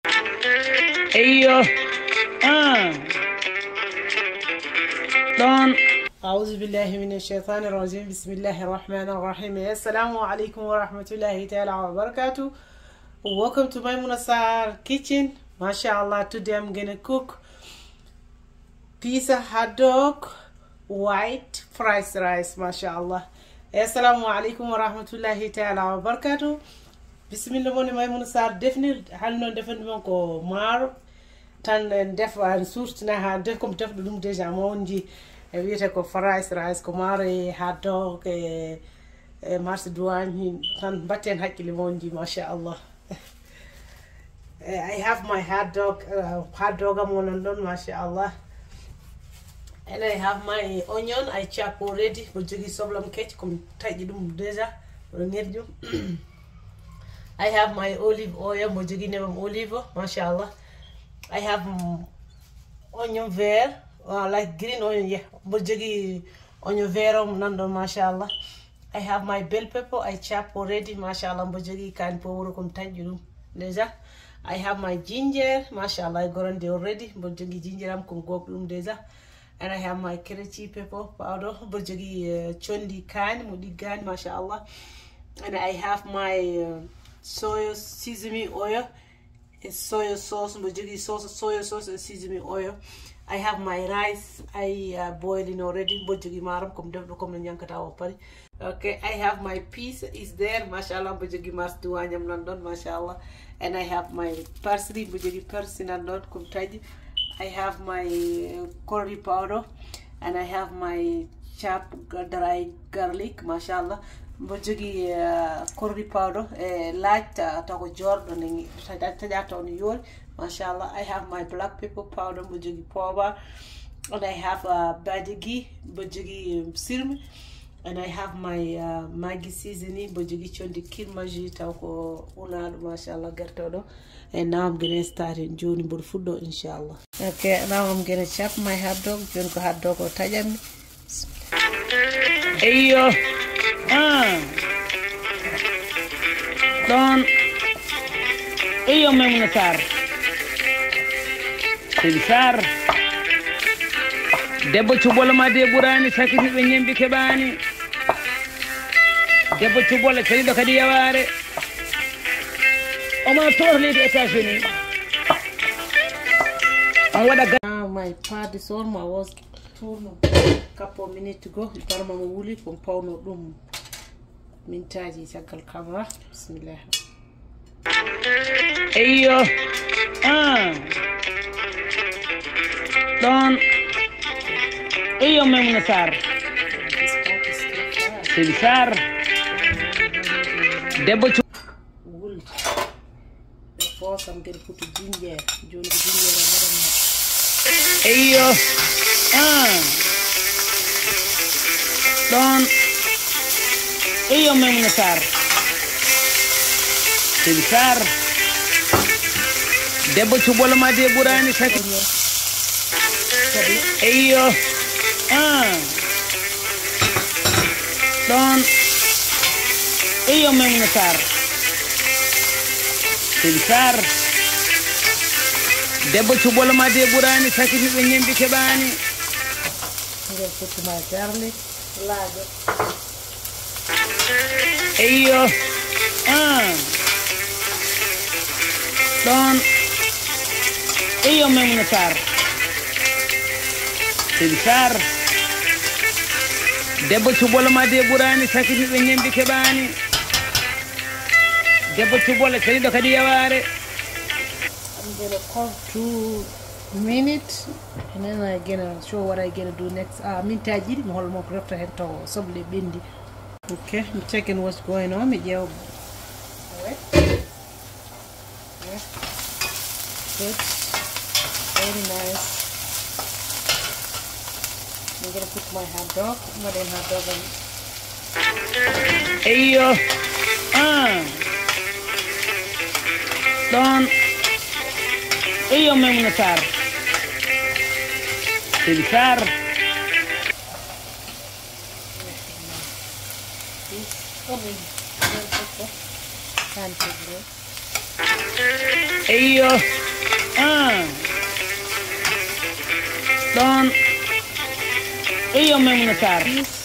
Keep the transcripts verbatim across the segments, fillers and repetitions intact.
ايوه اه دون. أعوذ بالله من الشيطان الرجيم. بسم الله الرحمن الرحيم. السلام عليكم ورحمة الله تعالى وبركاته. Welcome to my Munasar kitchen. MashaAllah, today I'm gonna cook pizza hot dog white fried rice. MashaAllah. Assalamu alaikum wa rahmatullahi ta'ala wa barakatuh. Bismillah moni my Munasar defni halno defni mon ko maro tan def an surtina ha def kom def dum deja mondi e wiete ko fried rice ko maro e hot dog e e marsi douane tan batten hakkile mondi MashaAllah. I have my hot dog uh, hot dog am on don MashaAllah. And I have my onion I chop already ko jogi soblam kech kom taji dum deja ngirju. I have my olive oil mo jogi nebam olive MashaAllah. I have um, onion vert uh, like green onion yeah mo jogi onion vert om nandon MashaAllah. I have my bell pepper I chop already MashaAllah mo jogi kan powro kom taji dum deja. I have my ginger MashaAllah I gorande already mo jogi ginger am kom gok dum deja. And I have my kirichi pepper powder bojogi uh, chondi kan mudi gan MashaAllah. And I have my uh, soy sesame oil, it's soy sauce bojogi sauce soy sauce and sesame oil. I have my rice I uh, boiling already bojogi maram kom def kom nyankata o pari. Okay, I have my peas is there MashaAllah bojogi mas duanyam London MashaAllah. And I have my parsley bojogi parsley London kom taji. I have my curry powder and I have my chopped dry garlic MashaAllah. Bojogi uh, curry powder uh, light tako jordan ngi tajata on yol MashaAllah. I have my black pepper powder bojogi powder and I have uh, badigi bojogi sirm and I have my uh, Maggi seasoning bojogi chondi kirmaji tako unad MashaAllah gertodo. And now I'm gonna start enjoying bur food inshallah. Okay, now I'm gonna chop my hot dog. Jon ko hot dog o tajami. ايوه اه دون. ايوه ميمونة سار سار debbo cuɓolo ma de ɓurani sakitiɓe ñembi keɓani debbo cuɓolo kaliɗo kadi yaware oma torlide États-Unis on waɗa. Now my pot is on. I was turn couple minutes to go. Parma mo wuli ko pawno ɗum mintaji caggal camera. Bismillah. eyo ah ɗon eyo Maimouna Sarr Seydi Sarr debbo wuli. First I'm going to put ginger. Joni ginger and madam. eyo ah ɗon eyo Maimouna Sarr Seydi Sarr debbo cuɓolo ma de ɓurani saki eyo ah ɗon eyo Maimouna Sarr Seydi Sarr debbo cuɓolo ma de ɓurani sakitiɓe ñembi keɓani. I'm going to put my garlic. Lago. eyo ah ɗon eyo Maimouna Sarr Seydi Sarr debbo cuɓolo ma de ɓurani sakitiɓe ñembi keɓani debbo cuɓolo kaliɗo kadi yaware. I'm gonna cook two minutes and then I'm gonna show what I'm gonna do next. Ah, mintaji mi holmo ko refta hen to soble bendi. Okay, I'm checking what's going on. Me jew. Alright. Yeah. Good. Very nice. I'm gonna put my hot dog. My hot dog on. eyo ah ɗon eyo Maimouna Sarr Seydi Sarr Eyo. Ah. Don. Eyo Maimouna Sarr.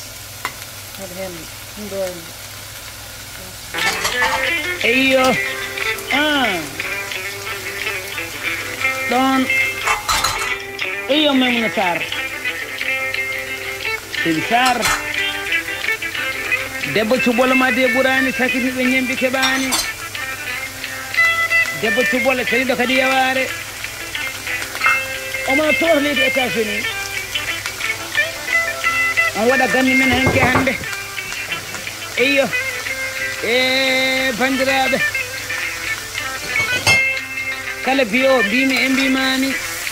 Eyo. Ah. Don. Eyo Maimouna Sarr. Sidi Sarr. Debbo cuɓolo ma de ɓurani sakitiɓe ñembi keɓani. Debbo cuɓolo kaliɗo kadi yaware. Oma toor leydi États-Unis. On waɗa ganni men hanke hande. Eyo. E bandiraɓe. Kala biyo mbimi e mbimami.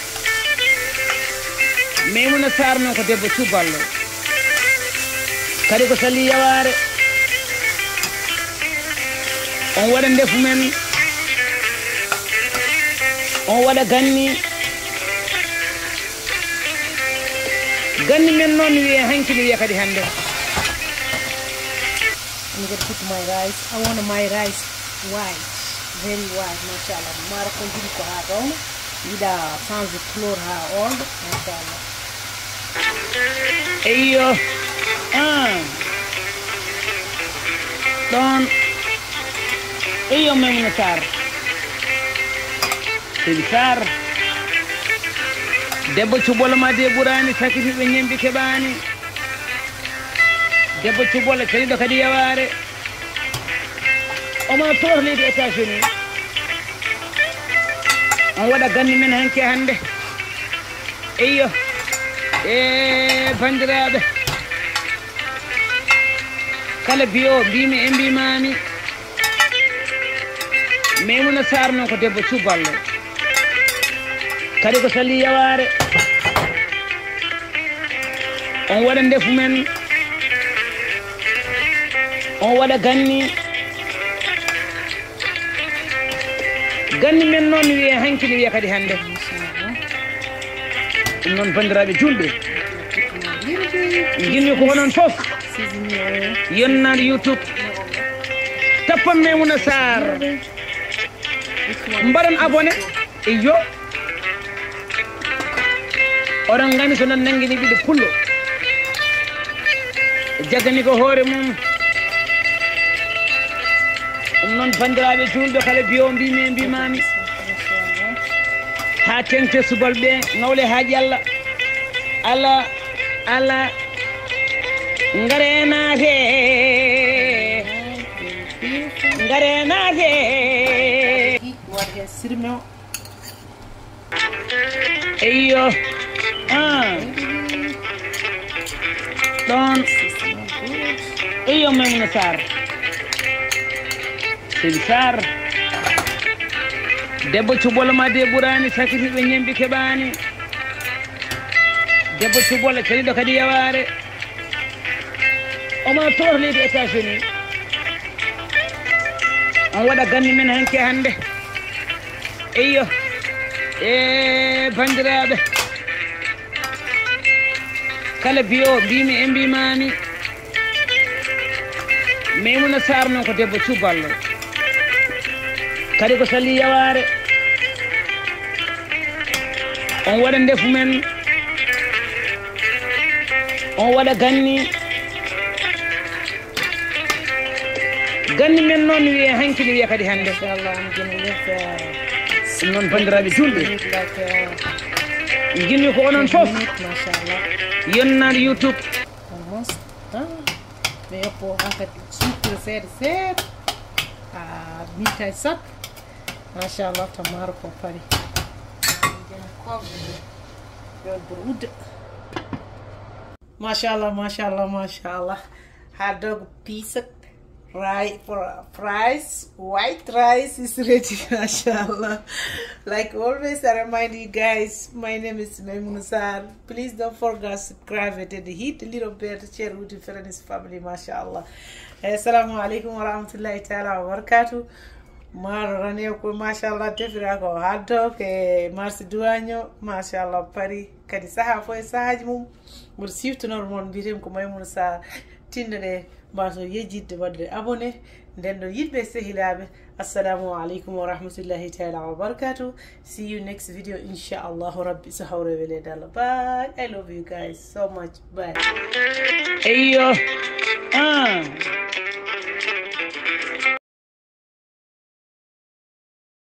Maimouna Sarr noon ko debbo cuballo. Kadi ko sali yaware. On waɗa ndefu men. On waɗa ganni. Ganni men noon wiye hanki mi wiya kadi hande. I'm gonna put my rice. I want my rice white, very white, mashallah. Mara ko jini ko ha don. Ida change couleur ha on, mashallah. Eyo. Ah. Don. Eyo Maimouna Sarr. Sidi Sarr. Debbo cuɓolo ma de ɓurani sakitiɓe ñembi keɓani. Debbo cuɓolo kaliɗo kadi yaware. Oma toor leydi États-Unis. On waɗa ganni men hanke hande. Eyo. E bandiraɓe. Kala biyo mbimi e mbimami. Maimouna Sarr noon ko debbo cuballo. Kadi ko sali yaware. On waɗa ndefu men. On waɗa ganni. Ganni men noon wiye hanki mi wiya kadi hande. Ɗum noon bandiraɓe julɓe. Jinmi ko honon fof. Yonnan YouTube. Tappan Maimouna Sarr. Mbaɗon abonné. Iyo. Oɗon gani so non nangini ɓiɗo pullo. Jagani ko hoore mum. Ɗum noon bandiraɓe julɓe kala biyo mbimi e mbimami. Ha tengte subal ɓe ngawle haaji Allah. Allah Allah ngare naate. Ngare naate. Eyo. Ah. Don. Eyo Maimouna Sarr. Sidi Sarr. Debbo cuɓolo ma de ɓurani sakitiɓe ñembi keɓani. Debbo cuɓolo kaliɗo kadi yaware. Oma toor leydi États-Unis. On waɗa ganni men hanke hande. Eyo. E bandiraɓe. Kala biyo mbimi e mbimami. Maimouna Sarr noon ko debbo cuballo. Kadi ko sali yaware. On waɗa ndefu men. On waɗa ganni. Ganni men noon wiye hanki mi wiya kadi hande. Inshallah, I'm gonna live uh, ɗum noon bandiraɓe julɓe. like uh, jinmi ko onon fof. mashallah. Yonnan YouTube. Almost done. Me yoppo hankadi suukre seeɗa seeɗa. Ah, mintaji sappo. Mashallah, tamaro ko pari. Mashallah, mashallah, mashallah. Hot dog piece of rice for fries, white rice is ready. Mashallah. Like always, I remind you guys, my name is Maimouna Sarr. Please don't forget to subscribe and hit the little bell to share with your friends, family. Mashallah. Assalamu alaikum wa rahmatullahi ta'ala wa barakatuh. Maro rane ko mashallah defira ko hot dog e marsi duaño mashallah pari kadi saha fo e sahaji mum mo siftonor mon bitem ko Maimouna Sarr tindere mbaso yejjidde wadde abonné nden ɗo yiɗɓe sehilaɓe assalamu aleykum wa rahmatullahi taala wa barakatuh. See you next video inchallahu rabbi so hawre wele dalla. Bye. I love you guys so much. Bye. Hey yo.